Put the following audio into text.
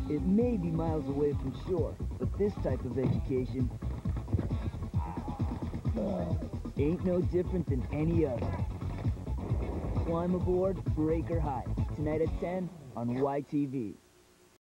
It may be miles away from shore, but this type of education ain't no different than any other. Climb aboard Breaker High, tonight at 10 on YTV.